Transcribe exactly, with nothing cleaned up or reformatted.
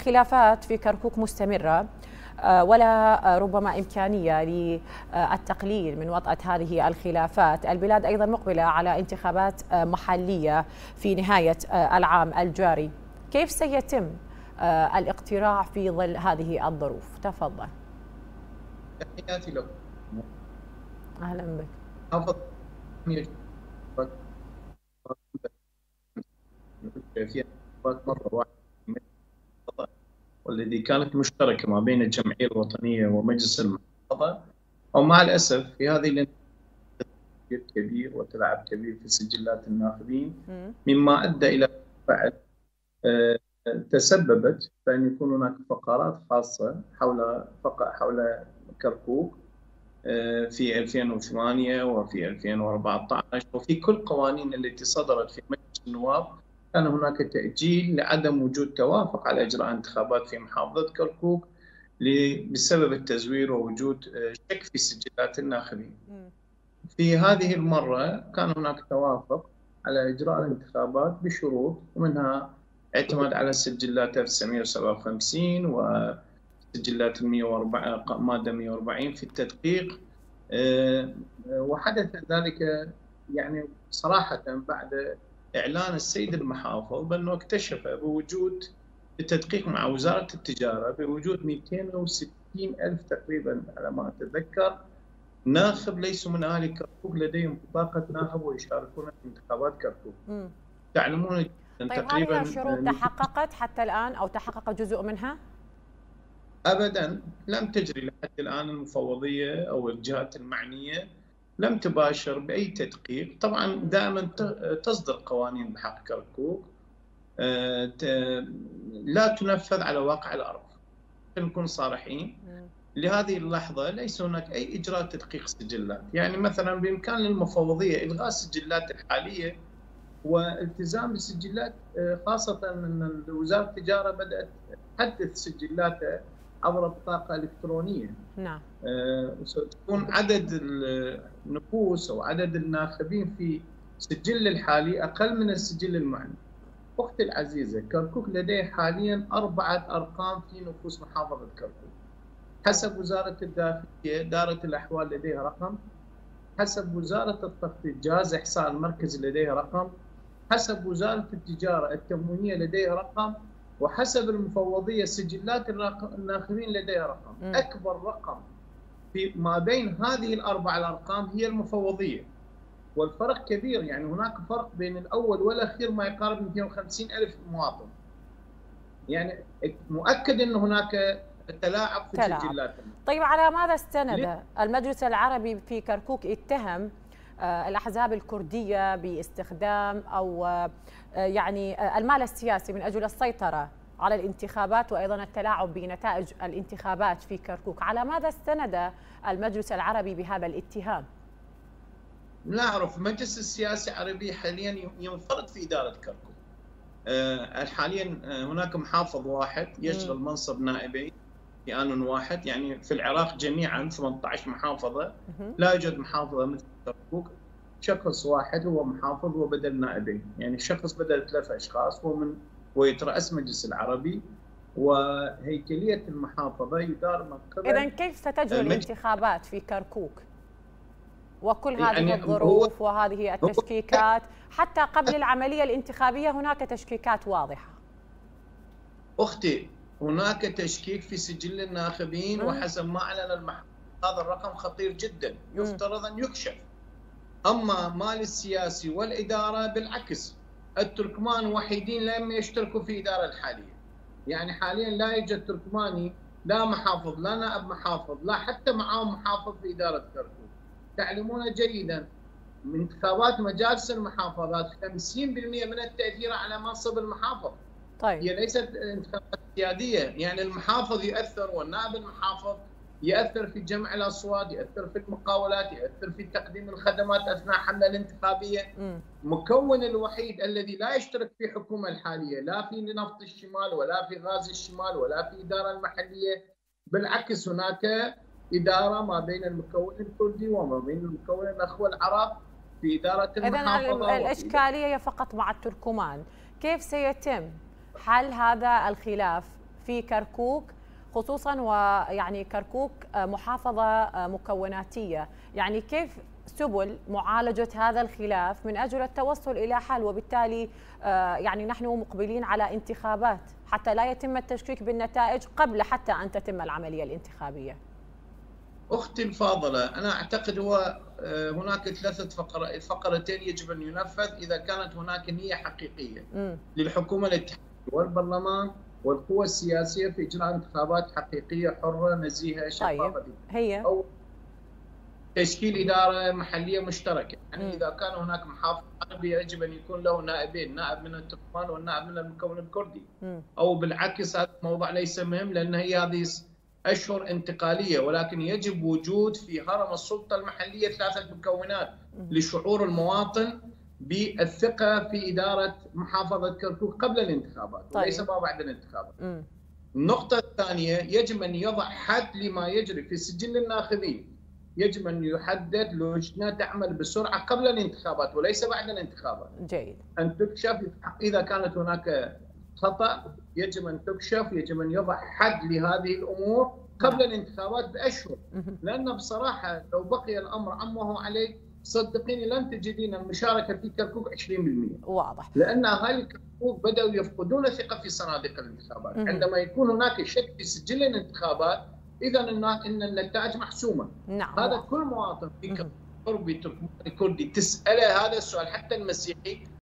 الخلافات في كركوك مستمرة، ولا ربما إمكانية للتقليل من وطأة هذه الخلافات. البلاد أيضا مقبلة على انتخابات محلية في نهاية العام الجاري. كيف سيتم الاقتراع في ظل هذه الظروف؟ تفضل. تحياتي لك. أهلا بك. أفضل في مرة واحدة والذي كانت مشتركة ما بين الجمعية الوطنية ومجلس المحافظة، ومع الأسف في هذه الانتخابات كبير وتلعب كبير في سجلات الناخبين، مما أدى إلى فعل تسببت بأن يكون هناك فقرات خاصة حول حول كركوك في ألفين وثمانية وفي ألفين وأربعة عشر، وفي كل القوانين التي صدرت في مجلس النواب كان هناك تأجيل لعدم وجود توافق على إجراء انتخابات في محافظة كركوك بسبب التزوير ووجود شك في سجلات الناخبين. في هذه المرة كان هناك توافق على إجراء الانتخابات بشروط، ومنها اعتماد على سجلات ألف وتسعمئة وسبعة وخمسين وسجلات مادة مئة وأربعين في التدقيق. وحدث ذلك يعني صراحة بعد إعلان السيد المحافظ بأنه اكتشف بوجود بالتدقيق مع وزارة التجارة بوجود مئتين وستين ألف تقريبا على ما أتذكر ناخب ليسوا من أهالي كركوك لديهم بطاقة ناخب ويشاركون في انتخابات كركوك. تعلمون طيب تقريبا هذه الشروط تحققت حتى الآن أو تحقق جزء منها؟ أبدا لم تجري لحد الآن. المفوضية أو الجهات المعنية لم تباشر بأي تدقيق. طبعا دائما تصدر قوانين بحق كركوك لا تنفذ على واقع الأرض. نكون صارحين، لهذه اللحظة ليس هناك أي إجراء تدقيق سجلات. يعني مثلا بإمكان المفوضية إلغاء السجلات الحالية والتزام بالسجلات، خاصة أن وزارة التجارة بدأت تحدث سجلاتها عبر بطاقة إلكترونية. نعم. وستكون عدد النفوس أو عدد الناخبين في السجل الحالي أقل من السجل المعني. أختي العزيزة، كركوك لديه حاليا أربعة أرقام في نفوس محافظة كركوك. حسب وزارة الداخلية دارة الأحوال لديها رقم، حسب وزارة التخطيط جهاز إحصاء المركزي لديها رقم، حسب وزارة التجارة التموينية لديها رقم، وحسب المفوضية سجلات الناخبين لديها رقم. م. أكبر رقم في ما بين هذه الأربع الأرقام هي المفوضية، والفرق كبير. يعني هناك فرق بين الأول والأخير ما يقارب مئتين وخمسين ألف مواطن. يعني مؤكد أن هناك تلاعب في السجلات. طيب على ماذا استند المجلس العربي في كركوك؟ اتهم الأحزاب الكردية باستخدام أو يعني المال السياسي من أجل السيطرة على الانتخابات وأيضا التلاعب بنتائج الانتخابات في كركوك. على ماذا استند المجلس العربي بهذا الاتهام؟ لا أعرف. المجلس السياسي العربي حاليا ينفرد في إدارة كركوك. حاليا هناك محافظ واحد يشغل منصب نائبين في آن واحد. يعني في العراق جميعا ثمانية عشر محافظة، لا يوجد محافظة مثل كركوك شخص واحد هو محافظ وبدل نائبين. يعني شخص بدل ثلاثة أشخاص ومن ويترأس مجلس العربي، وهيكلية المحافظة يدار من قبل. إذن كيف ستجري الانتخابات في كركوك وكل هذه يعني الظروف وهذه التشكيكات؟ حتى قبل العملية الانتخابية هناك تشكيكات واضحة. أختي، هناك تشكيك في سجل الناخبين، م. وحسب ما أعلن المحافظ هذا الرقم خطير جدا يفترض أن يكشف. أما مال السياسي والإدارة بالعكس، التركمان وحيدين لم يشتركوا في الإدارة الحالية. يعني حاليا لا يوجد تركماني لا محافظ لا نائب محافظ لا حتى معاهم محافظ في إدارة كركوك. تعلمون جيدا من انتخابات مجالس المحافظات خمسين بالمئة من التأثير على منصب المحافظ. طيب. هي ليست انتخابات سيادية. يعني المحافظ يؤثر والنائب المحافظ يؤثر في جمع الأصوات، يؤثر في المقاولات، يؤثر في تقديم الخدمات أثناء الحملة الانتخابية. م. مكون الوحيد الذي لا يشترك في الحكومة الحالية لا في نفط الشمال ولا في غاز الشمال ولا في إدارة المحلية. بالعكس هناك إدارة ما بين المكون الكردي وما بين المكون الأخوة العرب في إدارة المحافظة. إذن الإشكالية هي فقط مع التركمان. كيف سيتم حل هذا الخلاف في كركوك خصوصا، ويعني كركوك محافظة مكوناتية، يعني كيف سبل معالجة هذا الخلاف من أجل التوصل إلى حل؟ وبالتالي يعني نحن مقبلين على انتخابات حتى لا يتم التشكيك بالنتائج قبل حتى أن تتم العملية الانتخابية. أختي الفاضلة، أنا أعتقد هو هناك ثلاثة فقرة فقرتين يجب أن ينفذ إذا كانت هناك نية حقيقية م. للحكومة الاتحادية والبرلمان والقوى السياسية في إجراء انتخابات حقيقية حرة نزيهة شفافة. طيب. هي أو تشكيل إدارة محلية مشتركة، يعني م. إذا كان هناك محافظ عربي يجب أن يكون له نائبين، نائب من التركمان والنائب من المكون الكردي، م. أو بالعكس. هذا الموضوع ليس مهم لأن هي هذه أشهر انتقالية، ولكن يجب وجود في هرم السلطة المحلية ثلاثة مكونات لشعور المواطن بالثقة في إدارة محافظة كركوك قبل الانتخابات. طيب. وليس بعد الانتخابات. م. النقطة الثانية، يجب أن يضع حد لما يجري في سجل الناخبين. يجب أن يحدد لجنة تعمل بسرعة قبل الانتخابات وليس بعد الانتخابات. جيد. أن تكشف إذا كانت هناك خطأ، يجب أن تكشف، يجب أن يضع حد لهذه الأمور قبل نعم. الانتخابات بأشهر. لأن بصراحة لو بقي الأمر عمه عليه صدقيني لن تجدين المشاركة في كركوك عشرين بالمئة. واضح. لأن أهالي كركوك بدأوا يفقدون ثقة في صناديق الانتخابات. عندما يكون هناك شك في سجل الانتخابات إذا إن النتائج محسومة. نعم. هذا كل مواطن في كركوك تركماني كردي تسأله هذا السؤال، حتى المسيحي